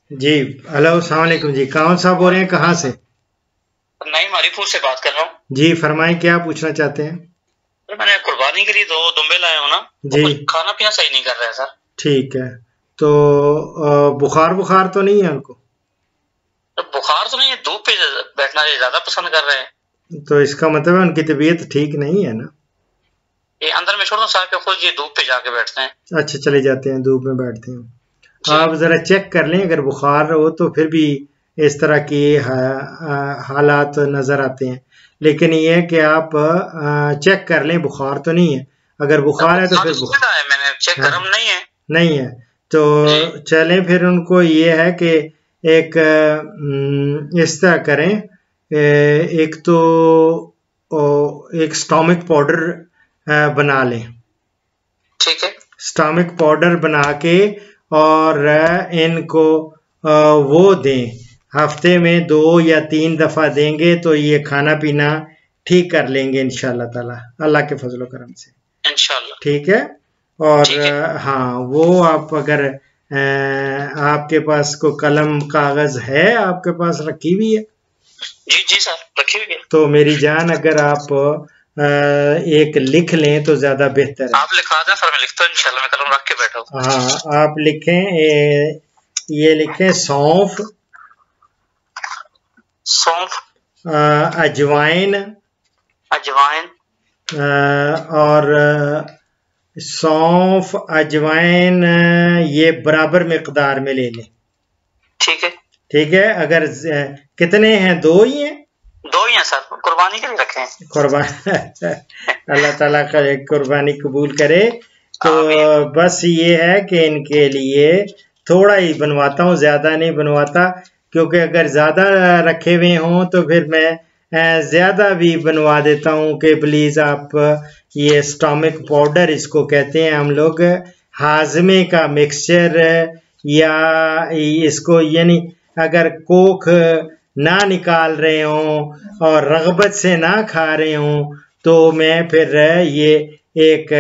जी। Hello, अस्सलाम वालेकुम जी। कौन साहब बोल रहे हैं, कहाँ से? नहीं, मारीपुर से बात कर रहा हूँ। जी फरमाएं, क्या पूछना चाहते हैं? सर, मैंने कुर्बानी के लिए 2 दुम्बे लाए हूँ ना, वो जी कुछ खाना पीना सही नहीं कर रहे हैं सर। ठीक है। तो बुखार बुखार तो नहीं है उनको? तो बुखार तो नहीं है, धूप पे बैठना ये ज्यादा पसंद कर रहे हैं। तो इसका मतलब है उनकी तबीयत ठीक नहीं है ना? ये अंदर में छोड़ दो साहब के, खुद ये धूप पे जाके बैठते हैं। अच्छा, चले जाते हैं, धूप में बैठते हैं। जी आप ज़रा चेक कर लें, अगर बुखार हो तो फिर भी इस तरह की हालात नज़र आते हैं। लेकिन ये है कि आप चेक कर लें, बुखार तो नहीं है। अगर सर, बुखार है तो बुखार फिर तो सुविधा है, मैंने चेक हाँ, गर्म नहीं है। नहीं है तो जी चलें, फिर उनको ये है कि एक इस तरह करें। एक तो एक स्टोमिक पाउडर बना लें। ठीक है। स्टोमिक पाउडर बना के और इनको वो दें। हफ्ते में 2 या 3 दफ़ा देंगे तो ये खाना पीना ठीक कर लेंगे इंशाल्लाह ताला, अल्लाह के फजलो करम से। इंशाल्लाह। ठीक है। और ठीक है। हाँ, वो आप अगर आपके पास को कलम कागज है, आपके पास रखी हुई है जी जी सर, रखी हुई है। तो मेरी जान, अगर आप एक लिख लें तो ज्यादा बेहतर है। आप लिखा दें सर, मैं लिखता हूँ इंशाल्लाह, मैं कलम रख के बैठा हूँ। हाँ, आप लिखें, ये लिखें सौंफ, सौंफ, अजवाइन, अजवाइन, और सौंफ अजवाइन ये बराबर मिकदार में ले लें। ठीक है। ठीक है। अगर कितने हैं, 2 ही हैं? 2 ही हैं सर, कुर्बानी के लिए रखे हैं। कुर्बान अल्लाह ताला का एक कुर्बानी कबूल करे। तो आमीन। बस ये है कि इनके लिए थोड़ा ही बनवाता हूँ, ज़्यादा नहीं बनवाता, क्योंकि अगर ज़्यादा रखे हुए हों तो फिर मैं ज़्यादा भी बनवा देता हूँ कि प्लीज़ आप ये स्टोमिक पाउडर इसको कहते हैं हम लोग, हाजमे का मिक्सचर, या इसको यानी अगर कोख ना निकाल रहे हों और रगबत से ना खा रहे हों तो मैं फिर ये एक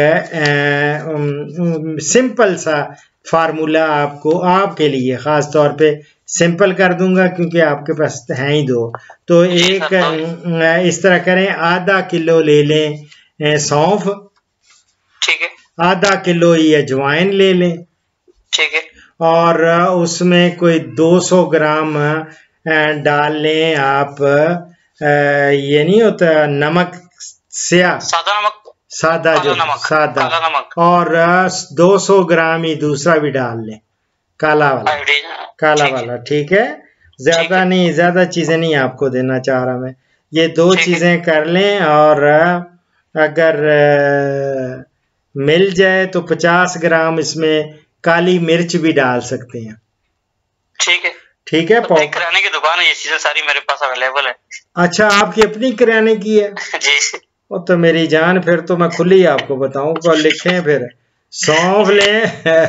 सिंपल सा फार्मूला आपको, आपके लिए ख़ास तौर पे सिंपल कर दूंगा, क्योंकि आपके पास हैं ही 2। तो जी एक सर, तो इस तरह करें, आधा किलो ले लें सौंफ, ठीक है। आधा किलो ही अजवाइन ले लें, ठीक है। और उसमें कोई 200 ग्राम डाल लें आप, ये नहीं होता नमक, स्या, सादा नमक, सादा, जो काला नमक, सादा, काला नमक, और 200 ग्राम ही दूसरा भी डाल लें, काला वाला, आयोडीन। काला ठीक है। वाला। ठीक है। ठीक ज्यादा है। नहीं, ज्यादा चीजें नहीं आपको देना चाह रहा मैं। ये 2 ठीक है। चीजें कर लें, और अगर मिल जाए तो 50 ग्राम इसमें काली मिर्च भी डाल सकते हैं। ठीक है। ठीक है। तो मेरी किराने की दुकान है, ये चीजें सारी मेरे पास अवेलेबल है। अच्छा, आपकी अपनी किराने की है? जी वो तो मेरी जान, फिर तो मैं खुली आपको बताऊंगा। लिखें फिर, सौंफ लें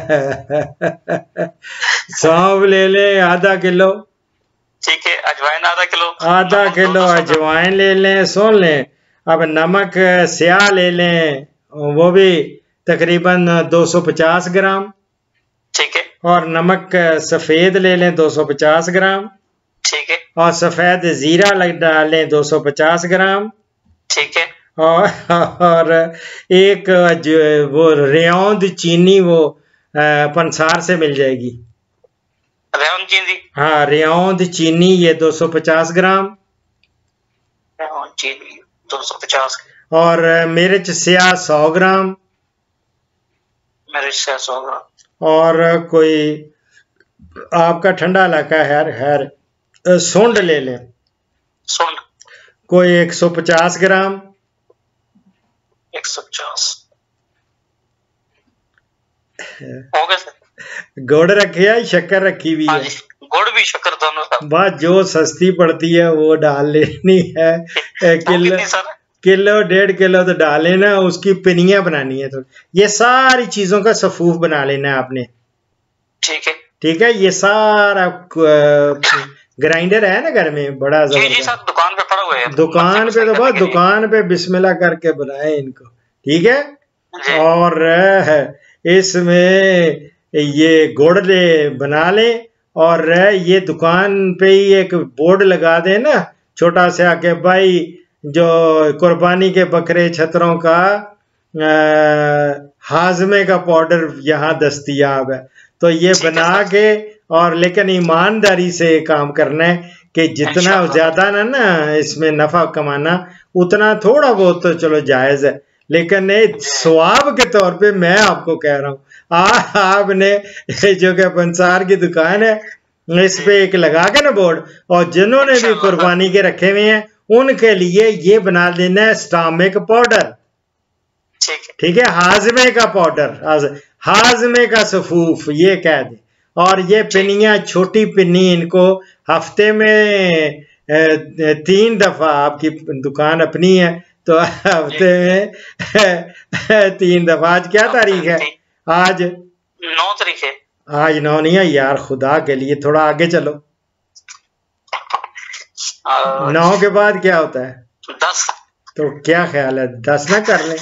सौंफ ले लें आधा किलो, ठीक है। अजवाइन आधा किलो, आधा नमक किलो 200 ग्राम। अजवाइन ले लें, सुन लें। अब नमक स्याह ले लें, वो भी तकरीबन 250 ग्राम, ठीक है। और नमक सफ़ेद ले लें 250 ग्राम, ठीक है। और सफ़ेद ज़ीरा डालें 250 ग्राम, ठीक है। और एक वो रेौंद चीनी, वो पंसार से मिल जाएगी। रेवन चीनी, हाँ, रेौंद चीनी, ये 250 ग्राम, रेवन चीनी 250, और मिर्च स्याह 100 ग्राम, मेरे से 100 ग्राम, और कोई आपका ठंडा इलाका है, सोंड ले लें, सोंड कोई 150 ग्राम, 150 हो गया सर। गुड़ रखी है, शक्कर रखी हुई हाँ है? जी, गुड़ भी शक्कर दोनों सर। बस जो सस्ती पड़ती है वो डाल लेनी है। वो किलो, कितनी सर? किलो 1.5 किलो तो डाल लेना, उसकी पिनियां बनानी है। तो ये सारी चीजों का सफूफ बना लेना है आपने। ठीक है। ठीक है। ये सारा ग्राइंडर है ना घर में, बड़ा जी जी जबरदस्त। सर, दुकान पे पड़ा हुआ है, दुकान पे तो बस दुकान पे बिस्मिल्लाह करके बनाए इनको। ठीक है। जी। और इसमें ये गुड़ ले बना लें, और ये दुकान पे ही एक बोर्ड लगा दे ना छोटा सा कि भाई जो कुर्बानी के बकरे छतरों का हाजमे का पाउडर यहाँ दस्तयाब है, तो ये बना के और लेकिन ईमानदारी से काम करना है कि जितना ज्यादा ना इसमें नफा कमाना उतना थोड़ा बहुत तो चलो जायज है, लेकिन स्वाब के तौर पे मैं आपको कह रहा हूँ आपने जो कि पंसार की दुकान है इस पे एक लगा के ना बोर्ड, और जिन्होंने भी कुर्बानी के रखे हुए हैं उनके लिए ये बना देना है स्टामिक पाउडर, ठीक है, हाजमे का पाउडर, हाजमे का सफूफ ये कह दे। और ये पिनियां छोटी पिन्नी इनको हफ्ते में 3 दफा, आपकी दुकान अपनी है तो हफ्ते में 3 दफा। आज क्या तारीख है? आज 9 तारीख है। आज 9 नहीं है यार, खुदा के लिए थोड़ा आगे चलो। 9 के बाद क्या होता है? 10। तो क्या ख्याल है 10 ना कर ले?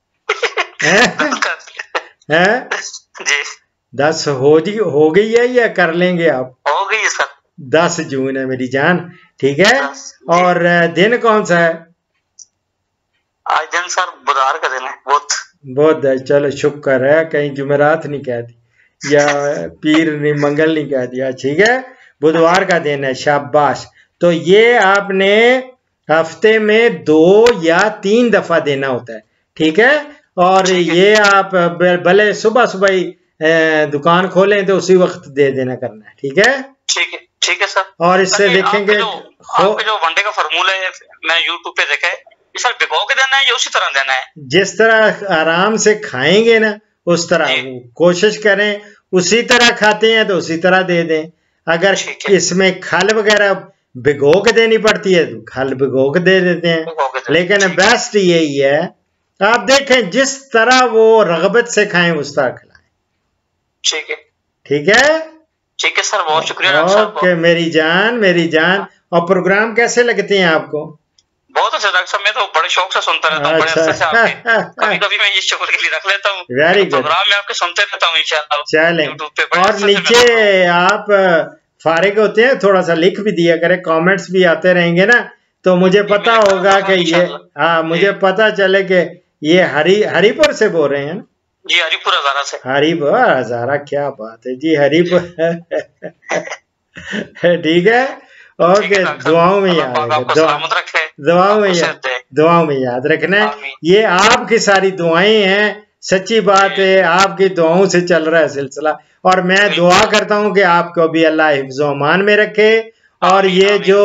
हैं? जी 10 हो गई है या कर लेंगे आप? हो गई है सर। 10 जून है मेरी जान, ठीक है। और दिन कौन सा है? आज दिन सर बुधवार का दिन है। बहुत चलो शुक्र है, कहीं जुमेरात नहीं कह दी या पीर नहीं मंगल नहीं कह दिया, ठीक है, बुधवार का दिन है, शाबाश। तो ये आपने हफ्ते में 2 या 3 दफा देना होता है, ठीक है। और ये आप भले सुबह सुबह ही दुकान खोलें तो उसी वक्त दे देना करना है, ठीक है, ठीक है सर। और इससे देखेंगे आपके जो वनडे का फॉर्मूला है मैं यूट्यूब पे देखा है, सर भिगो के देना है या उसी तरह देना है? जिस तरह आराम से खाएंगे ना उस तरह कोशिश करें, उसी तरह खाते हैं तो उसी तरह दे दें। अगर इसमें खल वगैरह भिगो के देनी पड़ती है तो खल भिगो के दे देते हैं, लेकिन बेस्ट यही है आप देखें जिस तरह वो रगबत से खाएं उस तरह खिलाएं। ठीक है ठीक है सर, बहुत शुक्रिया। ओके मेरी जान। और प्रोग्राम कैसे लगते हैं आपको? बहुत अच्छा डॉक्टर साहब, मैं तो बड़े शौक से सुनता रहता हूँ, बड़े अच्छे से आपके कभी मैं ये शुक्र के लिए रख लेता हूँ, वेरी गुड, प्रोग्राम में आपके सुनते रहता हूँ इंशाल्लाह। चलें, और नीचे आप फारिग होते हैं थोड़ा सा लिख भी दिया करें, कमेंट्स भी आते रहेंगे ना तो मुझे पता होगा कि ये मुझे पता चले कि ये हरिपुर से बोल रहे हैं ना? जी हरिपुर हजारा से। हरिपुर हजारा, क्या बात है जी, हरिपुर ठीक है, ओके। दुआओं में याद रखें, दुआओं में याद रखना है। ये आपकी सारी दुआएं हैं, सच्ची बात है, आपकी दुआओं से चल रहा है सिलसिला, और मैं दुआ करता हूं कि आपको भी अल्लाह हिफ्ज़ो अमान में रखे। और ये जो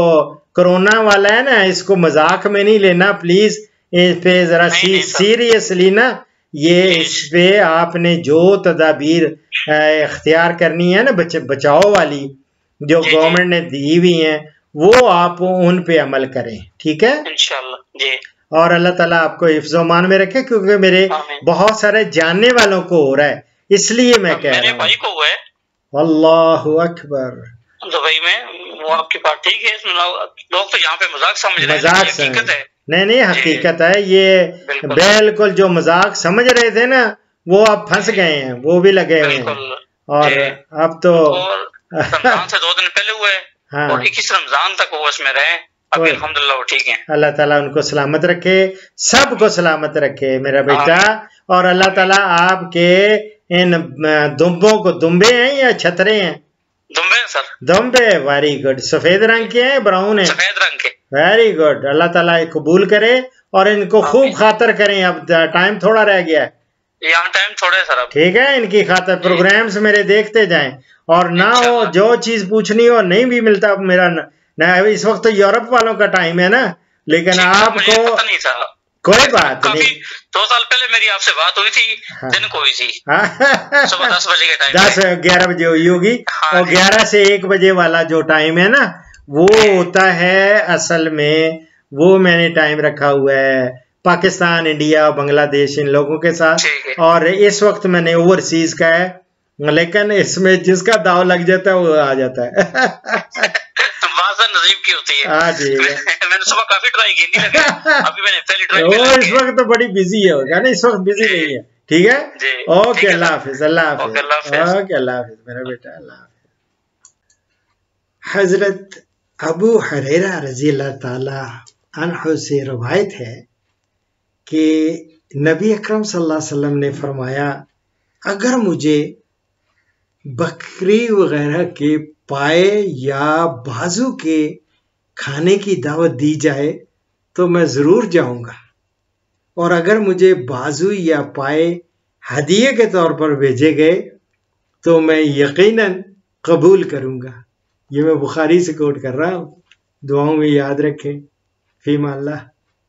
कोरोना वाला है ना, इसको मजाक में नहीं लेना प्लीज, इस पे जरा सीरियसली ना, ये इस पे आपने जो तदाबीर इख्तियार करनी है ना बचाओ वाली जो गवर्नमेंट ने दी हुई है वो आप उन पे अमल करें, ठीक है इंशाल्लाह जी। और अल्लाह ताला आपको हिफ्ज़ो अमान में रखे, क्योंकि मेरे बहुत सारे जानने वालों को हो रहा है, इसलिए मैं कह रहा हूँ। भाई को हुआ है। अल्लाहु अकबर। दुबई में वो आपकी बात ठीक है, लोग तो यहाँ पे मजाक समझ रहे हैं, मजाक हकीकत है। नहीं हकीकत है ये, बिल्कुल जो मजाक समझ रहे थे ना वो अब फंस गए हैं, वो भी लगे हुए हैं। और अब तो रमजान से 2 दिन पहले हुए हाँ, और 21 रमजान तक वो उसमें रहे, अभी अल्हम्दुलिल्लाह वो ठीक है। अल्लाह ताला उनको सलामत रखे, सबको सलामत रखे मेरा बेटा। और अल्लाह ताला आपके इन दुम्बों को, दुम्बे हैं या छतरे हैं? दुम्बे सर। दुम्बे, वेरी गुड। सफेद रंग के हैं ब्राउन है? सफेद रंग के। वेरी गुड, अल्लाह ताला कबूल करे और इनको खूब खातर करें। अब टाइम थोड़ा रह गया है, यहाँ टाइम थोड़ा है सर अब, ठीक है, इनकी खातर प्रोग्राम्स मेरे देखते जाएं, और ना हो जो चीज पूछनी हो नहीं भी मिलता मेरा ना, इस वक्त तो यूरोप वालों का टाइम है ना, लेकिन आपको कोई बात नहीं। 2 साल पहले मेरी आपसे बात हुई थी, दिन को हुई थी, सुबह 10 बजे के टाइम, 10-11 बजे हुई होगी। और 11 से 1 बजे वाला जो टाइम है ना वो होता है असल में, वो मैंने टाइम रखा हुआ है पाकिस्तान, इंडिया, बांग्लादेश, इन लोगों के साथ। और इस वक्त मैंने ओवरसीज का है, लेकिन इसमें जिसका दाव लग जाता है वो आ जाता है। नजीब की होती है। हाँ जी मैंने सुबह काफी ट्राई की, नहीं लगा, अभी मैंने पहली ट्राई की। इस वक्त तो बड़ी बिजी है ना, इस वक्त बिजी नहीं है, ठीक है। ओके, अल्लाह हाफिज, अल्लाह हाफिज, ओके, अल्लाह हाफिज मेरा बेटा, अल्लाह हाफिज। हजरत अबू हुरैरा रज़ी अल्लाह ताला अन्हु से रवायत है कि नबी अकरम सल्लल्लाहु अलैहि वसल्लम ने फरमाया, अगर मुझे बकरी वगैरह के पाए या बाजू के खाने की दावत दी जाए तो मैं ज़रूर जाऊंगा, और अगर मुझे बाजू या पाए हदिये के तौर पर भेजे गए तो मैं यकीनन कबूल करूंगा। ये मैं बुखारी से कोट कर रहा हूँ, दुआओं में याद रखें। फीमा अल्लाह।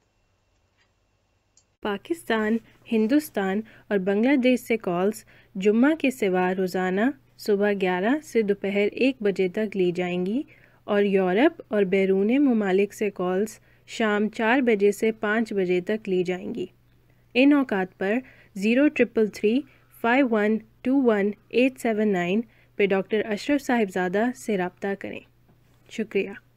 पाकिस्तान, हिंदुस्तान और बांग्लादेश से कॉल्स जुम्मा के सिवा रोज़ाना सुबह 11 से दोपहर 1 बजे तक ली जाएंगी और यूरोप और बैरून ममालिक से कॉल्स शाम 4 बजे से 5 बजे तक ली जाएंगी। इन औकात पर 0333 5121 879 पे डॉक्टर अशरफ साहिबजादा से रब्ता करें। शुक्रिया।